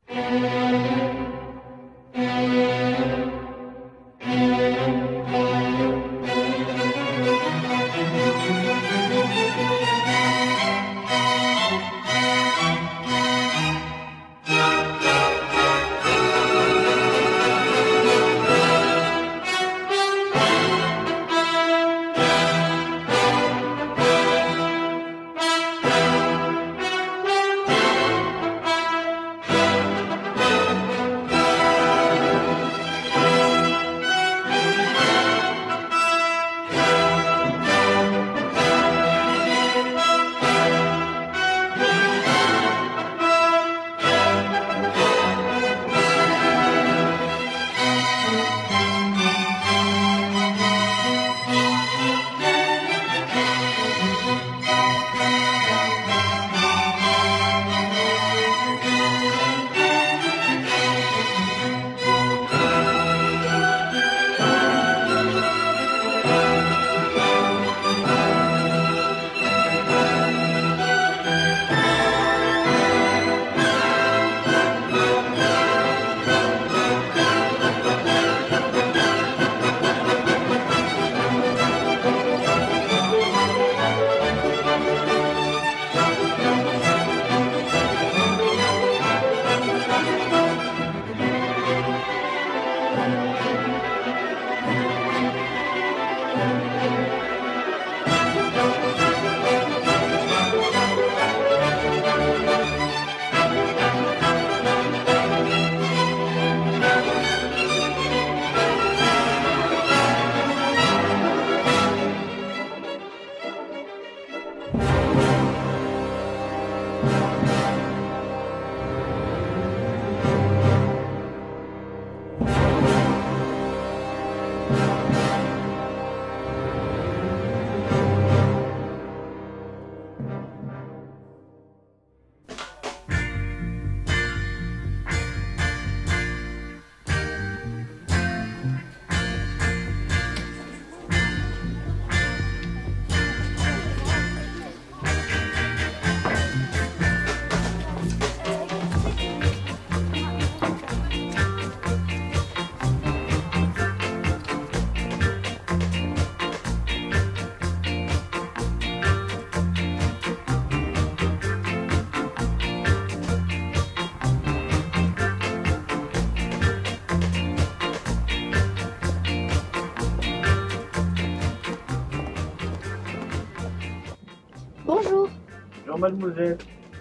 Bonjour. Bonjour mademoiselle.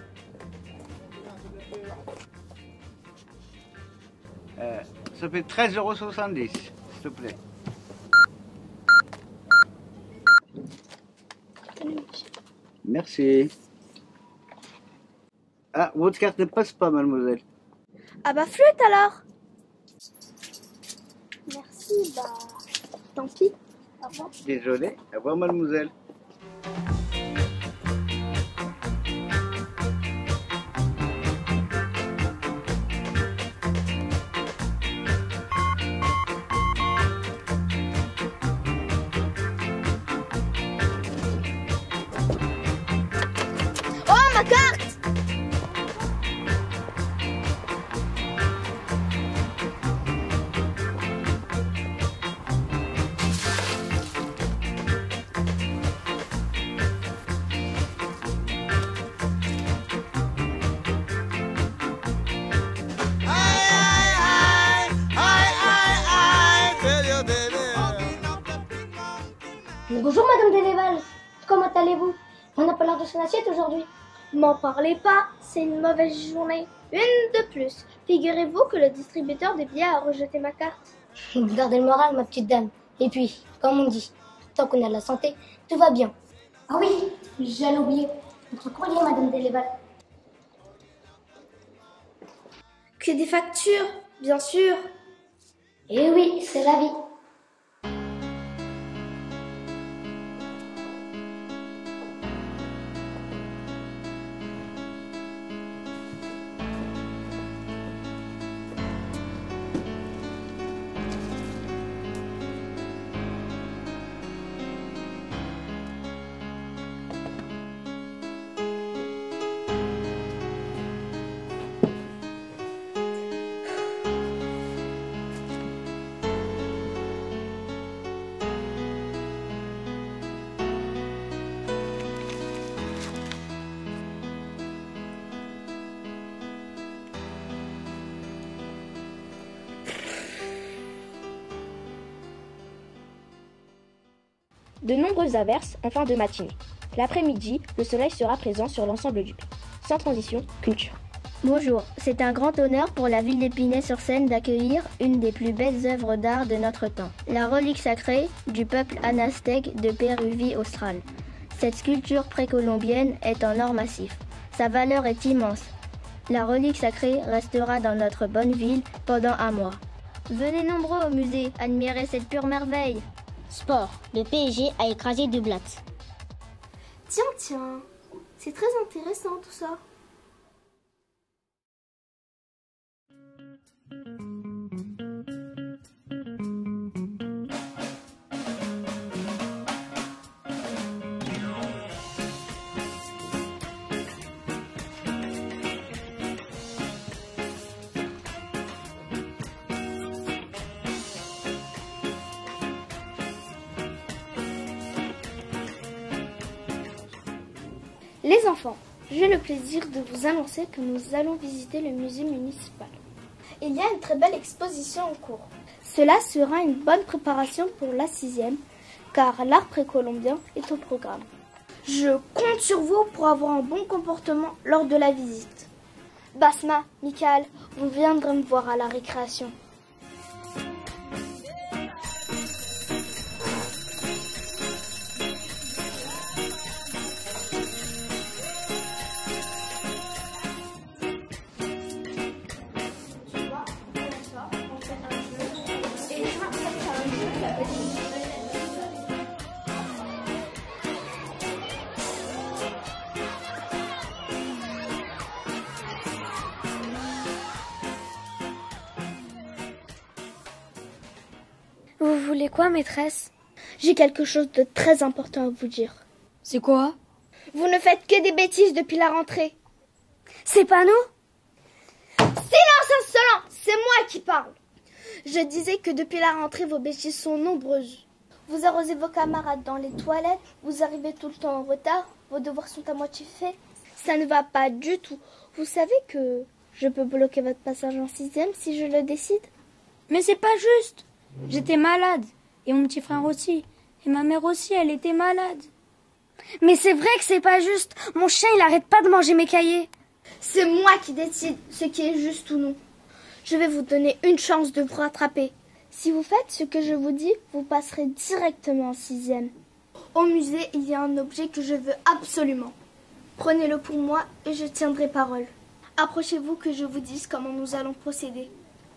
Ça fait 13,70 €, s'il te plaît. Merci. Ah, votre carte ne passe pas, mademoiselle. Ah bah flûte alors. Merci, bah tant pis. Au revoir. Désolé. Au revoir, mademoiselle. Oh ma carte! Bonjour Madame Deléval, comment allez-vous? On n'a pas l'heure de son assiette aujourd'hui. M'en parlez pas, c'est une mauvaise journée. Une de plus. Figurez-vous que le distributeur des billets a rejeté ma carte. Vous gardez le moral ma petite dame. Et puis, comme on dit, tant qu'on a la santé, tout va bien. Ah oui, j'allais oublier. Votre courrier Madame Deléval. Que des factures, bien sûr. Eh oui, c'est la vie. De nombreuses averses en fin de matinée. L'après-midi, le soleil sera présent sur l'ensemble du pays. Sans transition, culture. Bonjour, c'est un grand honneur pour la ville d'Épinay-sur-Seine d'accueillir une des plus belles œuvres d'art de notre temps, la relique sacrée du peuple anaztèque de Péruvie australe. Cette sculpture précolombienne est en or massif. Sa valeur est immense. La relique sacrée restera dans notre bonne ville pendant un mois. Venez nombreux au musée, admirer cette pure merveille. Sport, le PSG a écrasé De Blatt. Tiens, c'est très intéressant tout ça. Les enfants, j'ai le plaisir de vous annoncer que nous allons visiter le musée municipal. Il y a une très belle exposition en cours. Cela sera une bonne préparation pour la 6e, car l'art précolombien est au programme. Je compte sur vous pour avoir un bon comportement lors de la visite. Basma, Michael, vous viendrez me voir à la récréation. Vous voulez quoi, maîtresse? J'ai quelque chose de très important à vous dire. C'est quoi? Vous ne faites que des bêtises depuis la rentrée. C'est pas nous? Silence insolent! C'est moi qui parle. Je disais que depuis la rentrée, vos bêtises sont nombreuses. Vous arrosez vos camarades dans les toilettes, vous arrivez tout le temps en retard, vos devoirs sont à moitié faits. Ça ne va pas du tout. Vous savez que je peux bloquer votre passage en 6e si je le décide? Mais c'est pas juste. J'étais malade. Et mon petit frère aussi. Et ma mère aussi, elle était malade. Mais c'est vrai que c'est pas juste. Mon chien, il arrête pas de manger mes cahiers. C'est moi qui décide ce qui est juste ou non. Je vais vous donner une chance de vous rattraper. Si vous faites ce que je vous dis, vous passerez directement en 6e. Au musée, il y a un objet que je veux absolument. Prenez-le pour moi et je tiendrai parole. Approchez-vous que je vous dise comment nous allons procéder.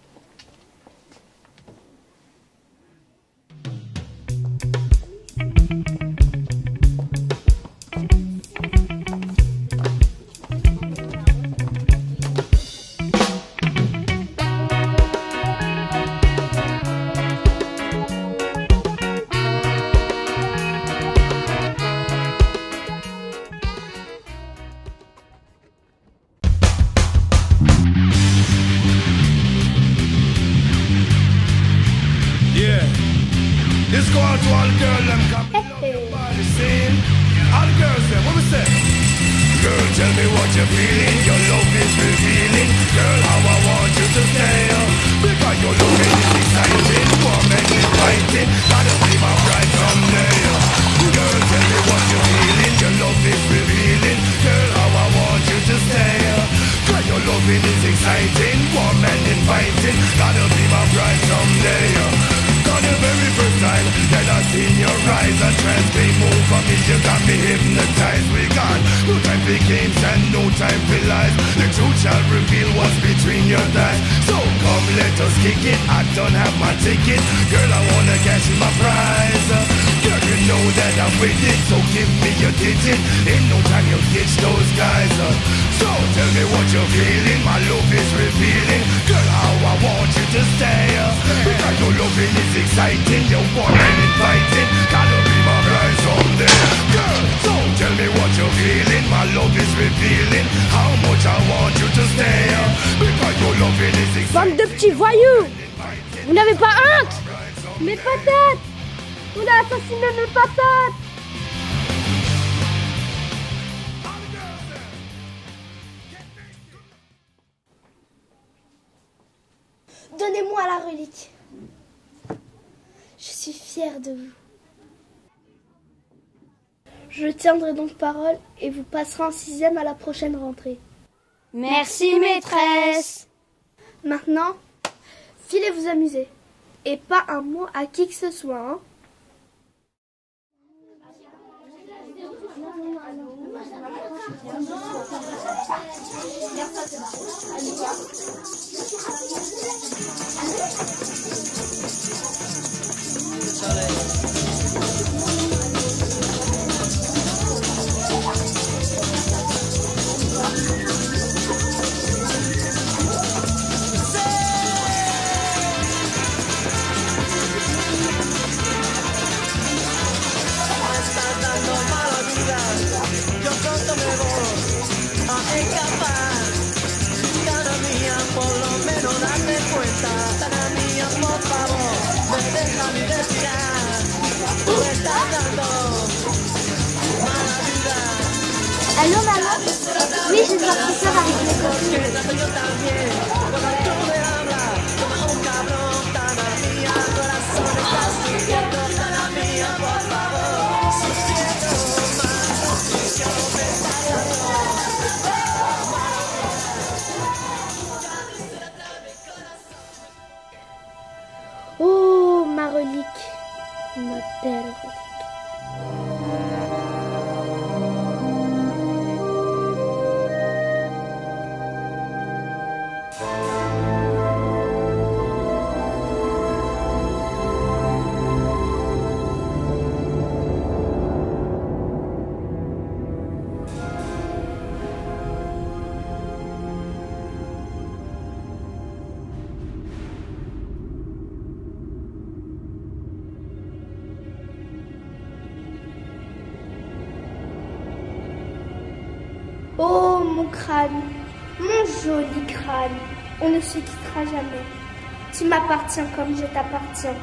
This go out to all the girls them come body scene. All the girls them, what we say? Girl, tell me what you're feeling. Your love is revealing. Girl, how I want you to stay. Because your love is exciting. Warm and inviting. Gotta be my bride someday. Girl, tell me what you're feeling. Your love is revealing. Girl, how I want you to stay. Cause your loving is exciting. Warm and inviting. Gotta be my bride someday. The very first time that I seen your eyes, a trance came over me, you got me hypnotized. We got no time for games and no time for lies. The truth shall reveal what's between your thighs. So come let us kick it, I don't have my ticket. Girl, I wanna cash my prize. Girl, you know that I'm with it, so give me your digit. In no time you'll ditch those guys. So tell me what you're feeling, my love is revealing. Girl, how I want you to stay. Because your loving is exciting, you're warm and inviting. Gotta be my bride someday. Girl, so tell me what you're feeling, my love is revealing. How much I want you to stay. Because your loving is exciting. Bande de petits voyous! Vous n'avez pas honte? Mes patates! On a assassiné mes patates! Donnez-moi la relique. Je suis fière de vous. Je tiendrai donc parole et vous passerez en 6e à la prochaine rentrée. Merci, maîtresse. Maintenant, filez vous amuser. Et pas un mot à qui que ce soit, hein. Allô maman? Oui, je dois sortir avec mes copines. Oh, ma relique, ma belle relique. Oh, mon crâne, mon joli crâne, on ne se quittera jamais. Tu m'appartiens comme je t'appartiens.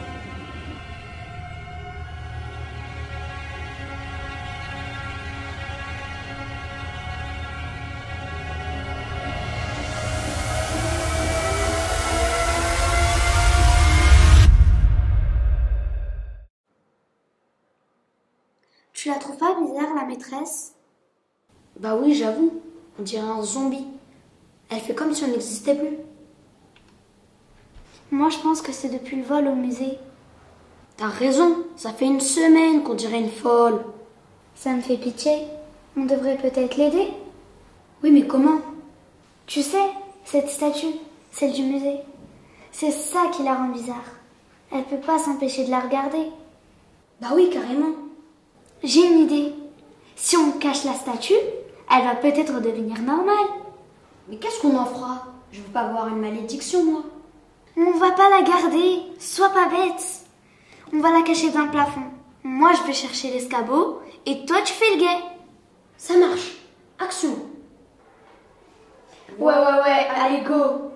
Tu la trouves pas bizarre, la maîtresse? Bah oui, j'avoue, on dirait un zombie. Elle fait comme si on n'existait plus. Moi, je pense que c'est depuis le vol au musée. T'as raison, ça fait une semaine qu'on dirait une folle. Ça me fait pitié. On devrait peut-être l'aider. Oui, mais comment? Tu sais, cette statue, celle du musée, c'est ça qui la rend bizarre. Elle peut pas s'empêcher de la regarder. Bah oui, carrément. J'ai une idée. Si on cache la statue, elle va peut-être redevenir normale. Mais qu'est-ce qu'on en fera? Je veux pas avoir une malédiction, moi. On va pas la garder. Sois pas bête. On va la cacher dans le plafond. Moi, je vais chercher l'escabeau et toi, tu fais le guet. Ça marche. Action. Ouais, allez, go.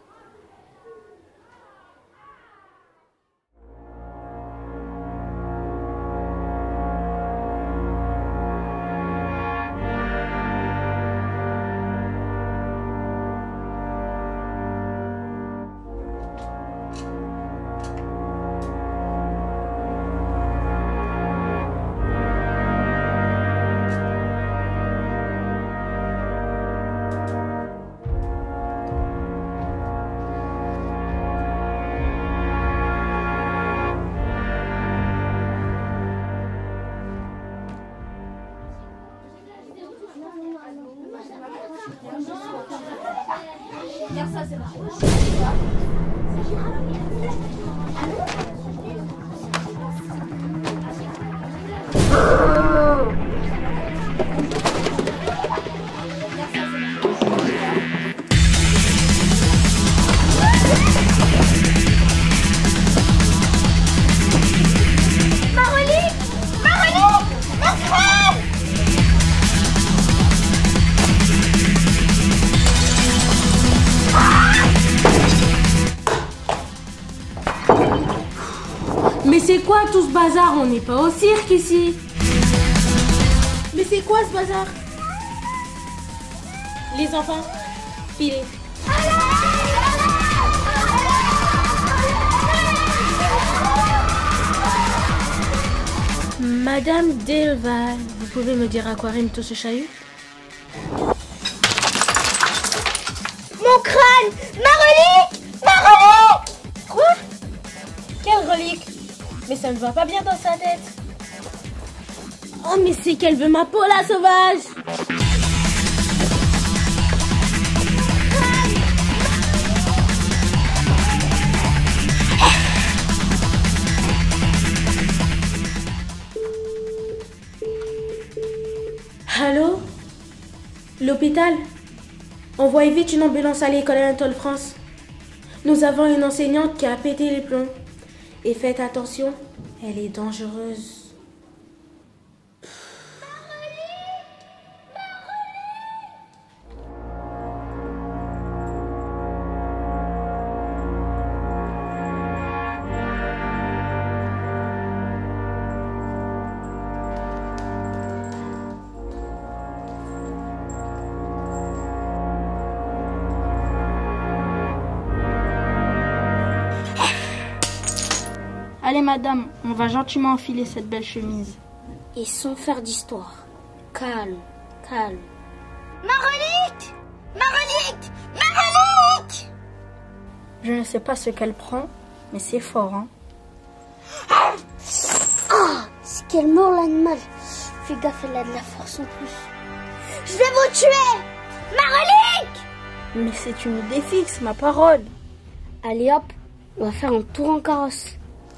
Mais c'est quoi tout ce bazar? On n'est pas au cirque ici. Mais c'est quoi ce bazar? Les enfants, filez. Madame Delval, vous pouvez me dire à quoi rime tout ce chahut? Mon crâne! Ma relique! Ma relique! Quoi? Quelle relique? Mais ça ne va pas bien dans sa tête. Oh, mais c'est qu'elle veut ma peau, la sauvage! Allô? L'hôpital? Envoyez vite une ambulance à l'école Anatole France. Nous avons une enseignante qui a pété les plombs. Et faites attention, elle est dangereuse. Allez madame, on va gentiment enfiler cette belle chemise. Et sans faire d'histoire. Calme, calme. Ma relique! Ma relique! Ma relique! Je ne sais pas ce qu'elle prend, mais c'est fort, hein. Ah, c'est qu'elle mord l'animal. Fais gaffe, elle a de la force en plus. Je vais vous tuer! Ma relique! Mais c'est une idée fixe, ma parole. Allez hop, on va faire un tour en carrosse.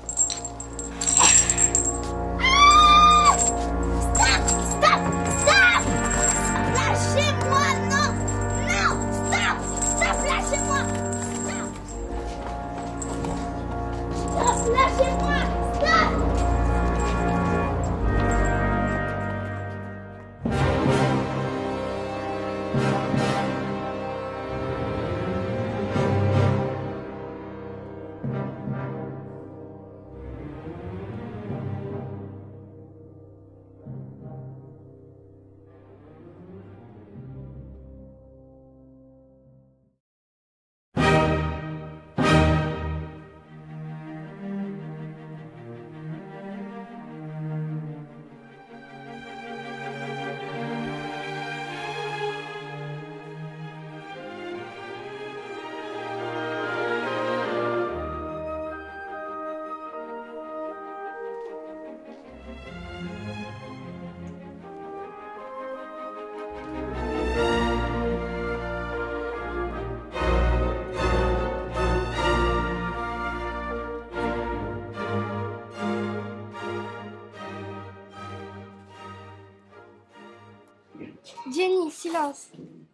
Jenny, silence.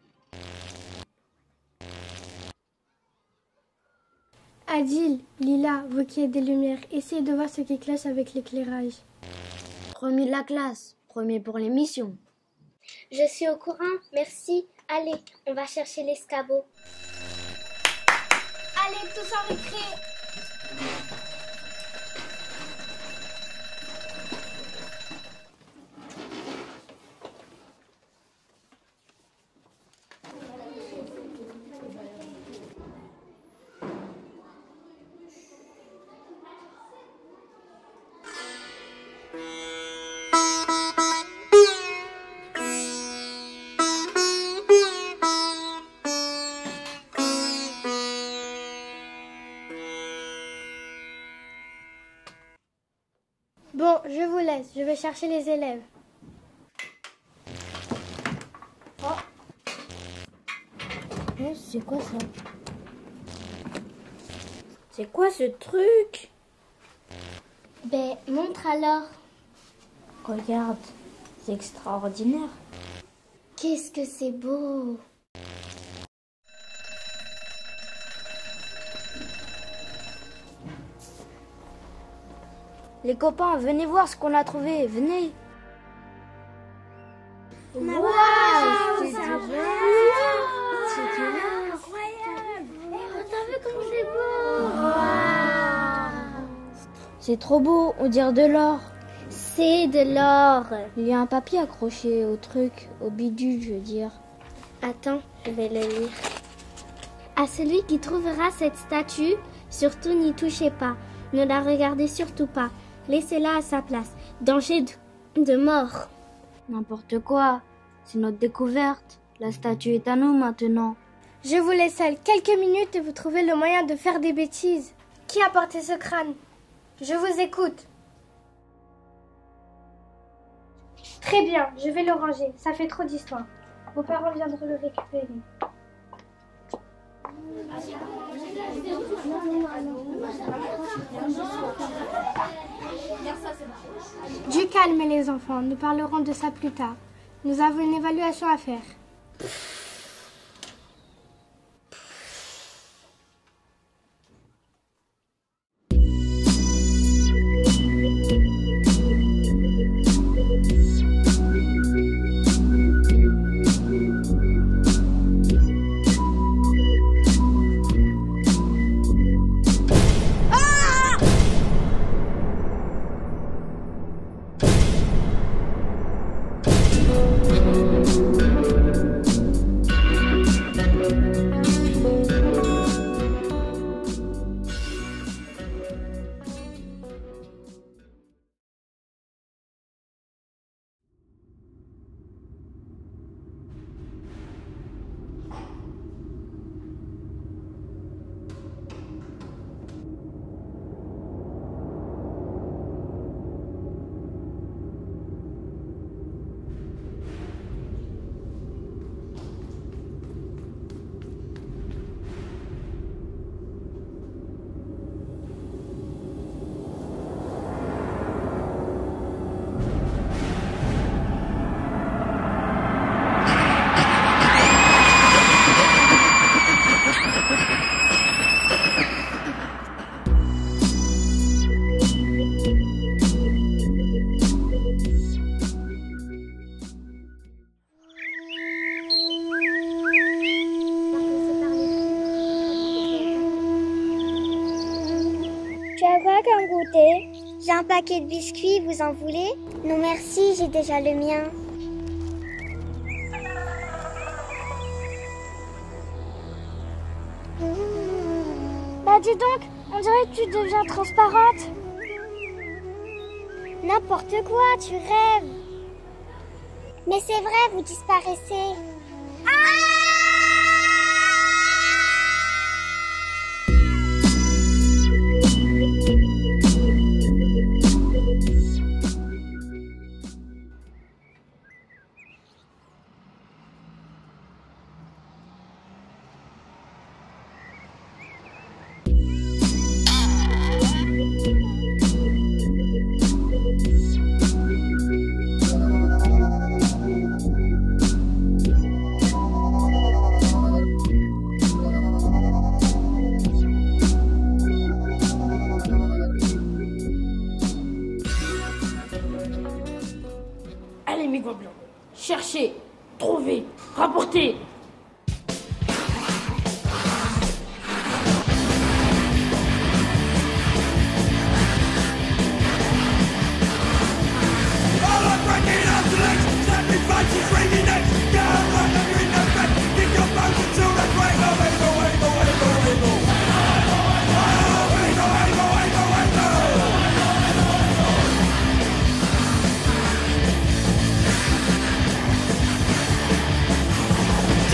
Adil, Lila, vous qui êtes des lumières, essayez de voir ce qui cloche avec l'éclairage. Premier de la classe, premier pour l'émission. Je suis au courant, merci. Allez, on va chercher l'escabeau. Allez, tous en récré. Bon, je vous laisse. Je vais chercher les élèves. C'est quoi ça? C'est quoi ce truc? Ben, montre alors. Regarde, c'est extraordinaire. Qu'est-ce que c'est beau. Les copains, venez voir ce qu'on a trouvé, venez. Waouh, c'est C'est trop beau, on dirait de l'or. C'est de l'or. Il y a un papier accroché au truc, au bidule, je veux dire. Attends, je vais le lire. À celui qui trouvera cette statue, surtout n'y touchez pas. Ne la regardez surtout pas. Laissez-la à sa place. Danger De mort. N'importe quoi. C'est notre découverte. La statue est à nous maintenant. Je vous laisse seul quelques minutes et vous trouvez le moyen de faire des bêtises. Qui a porté ce crâne? Je vous écoute. Très bien, je vais le ranger. Ça fait trop d'histoire. Vos parents viendront le récupérer. Du calme les enfants, nous parlerons de ça plus tard. Nous avons une évaluation à faire. Comme goûter. J'ai un paquet de biscuits, vous en voulez? Non merci, j'ai déjà le mien. Bah dis donc, on dirait que tu deviens transparente. N'importe quoi, tu rêves. Mais c'est vrai, vous disparaissez. Allez mes gobelins, cherchez, trouvez, rapportez. Just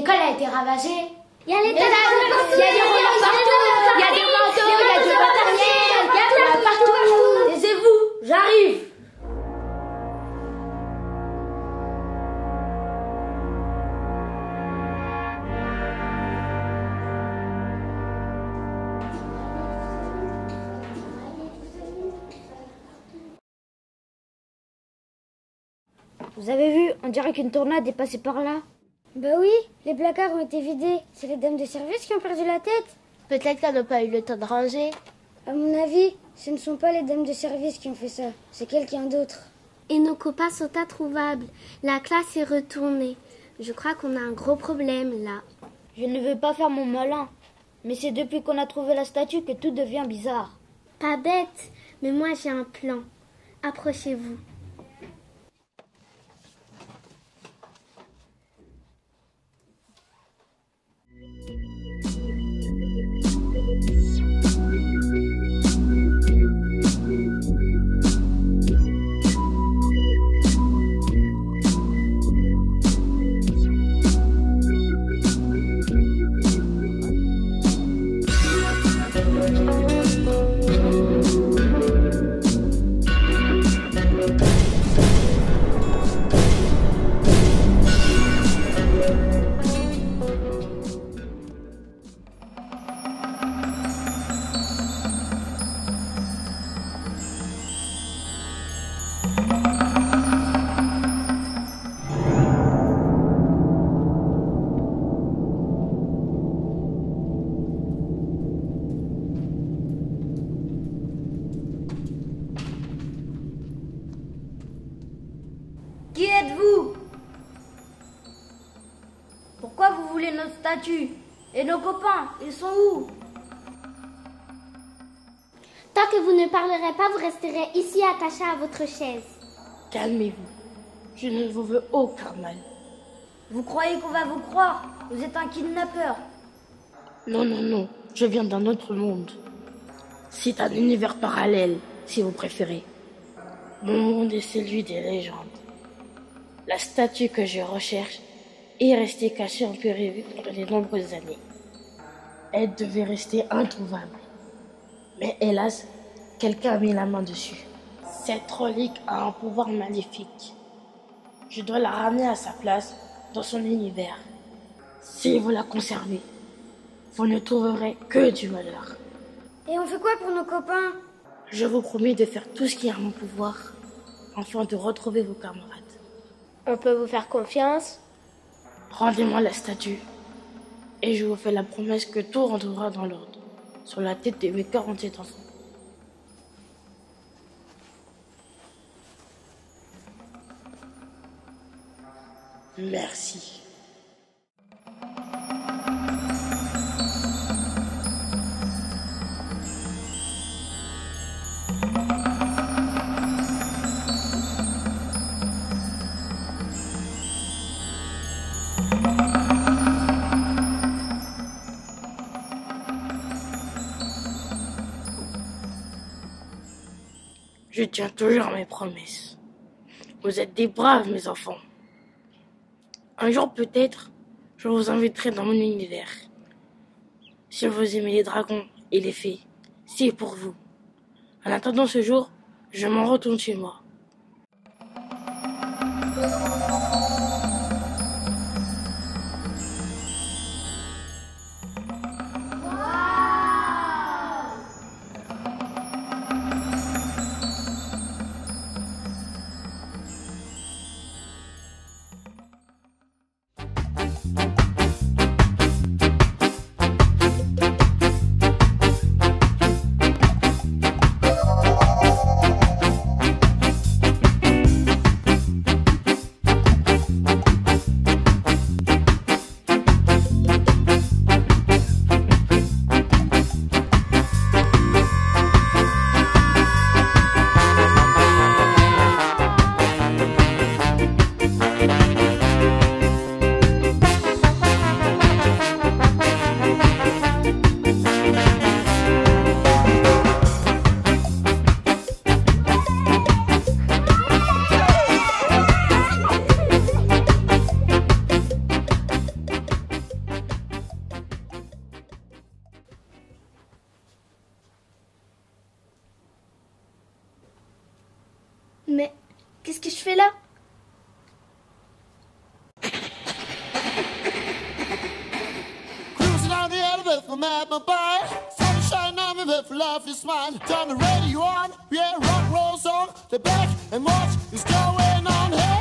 l'école a été ravagée. Il y a des rollers partout, il y a des manteaux, il y a du matériel, il y a partout. Taisez-vous, j'arrive. Vous avez vu, on dirait qu'une tornade est passée par là. Bah oui, les placards ont été vidés. C'est les dames de service qui ont perdu la tête. Peut-être qu'elle n'a pas eu le temps de ranger. À mon avis, ce ne sont pas les dames de service qui ont fait ça. C'est quelqu'un d'autre. Et nos copains sont introuvables. La classe est retournée. Je crois qu'on a un gros problème là. Je ne veux pas faire mon malin, mais c'est depuis qu'on a trouvé la statue que tout devient bizarre. Pas bête, mais moi j'ai un plan. Approchez-vous. Qui êtes-vous? Pourquoi vous voulez notre statue? Et nos copains, ils sont où? Tant que vous ne parlerez pas, vous resterez ici attachés à votre chaise. Calmez-vous. Je ne vous veux aucun mal. Vous croyez qu'on va vous croire? Vous êtes un kidnappeur. Non, non, non. Je viens d'un autre monde. C'est un univers parallèle, si vous préférez. Mon monde est celui des légendes. La statue que je recherche est restée cachée en Péruvie pendant de nombreuses années. Elle devait rester introuvable. Mais hélas, quelqu'un a mis la main dessus. Cette relique a un pouvoir maléfique. Je dois la ramener à sa place dans son univers. Si vous la conservez, vous ne trouverez que du malheur. Et on fait quoi pour nos copains? Je vous promets de faire tout ce qui est à mon pouvoir afin de retrouver vos camarades. On peut vous faire confiance? Rendez-moi la statue et je vous fais la promesse que tout rentrera dans l'ordre sur la tête de mes 47 enfants. Merci. Je tiens toujours mes promesses. Vous êtes des braves, mes enfants. Un jour, peut-être, je vous inviterai dans mon univers. Si vous aimez les dragons et les fées, c'est pour vous. En attendant ce jour, je m'en retourne chez moi. Mais qu'est-ce que je fais là? Cruising on the elevator from at my bar. Sunshine on me with a lovely smile. Turn the radio on, yeah, rock roll song. The back and watch is going on. Hey.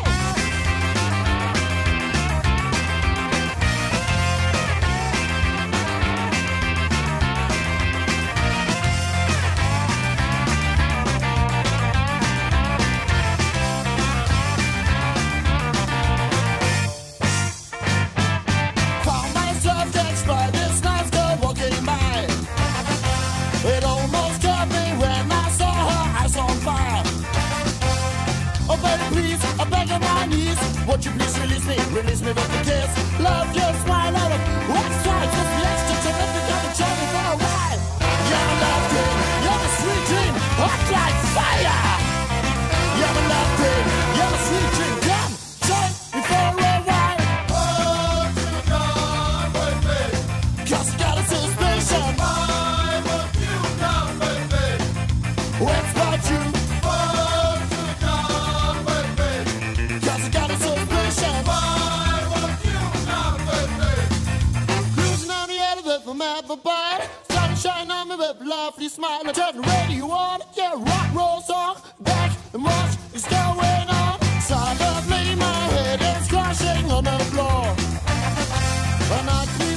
Found myself danced by this nice girl walking by. It almost got me when I saw her eyes on fire. Oh baby please, I beg on my knees. Won't you please release me with a kiss. Love your smile out of what's right. Just the extra terrific, I've been trying for a while. You're my love dream, you're my sweet dream, hot like fire. You're my love dream, you're my sweet dream. Come, join me for a while. Oh, you come with me. 'Cause I got a suspicion. Why won't you come with me? What's about you? Oh, you come with me. 'Cause I got a suspicion. Why won't you come with me? Cruising on the elevator from at my bar. Sunshine on me with a lovely smile. I turn the radio on, yeah, rock roll song. Back and watch is going on. Suddenly my head is crashing on the floor. And I keep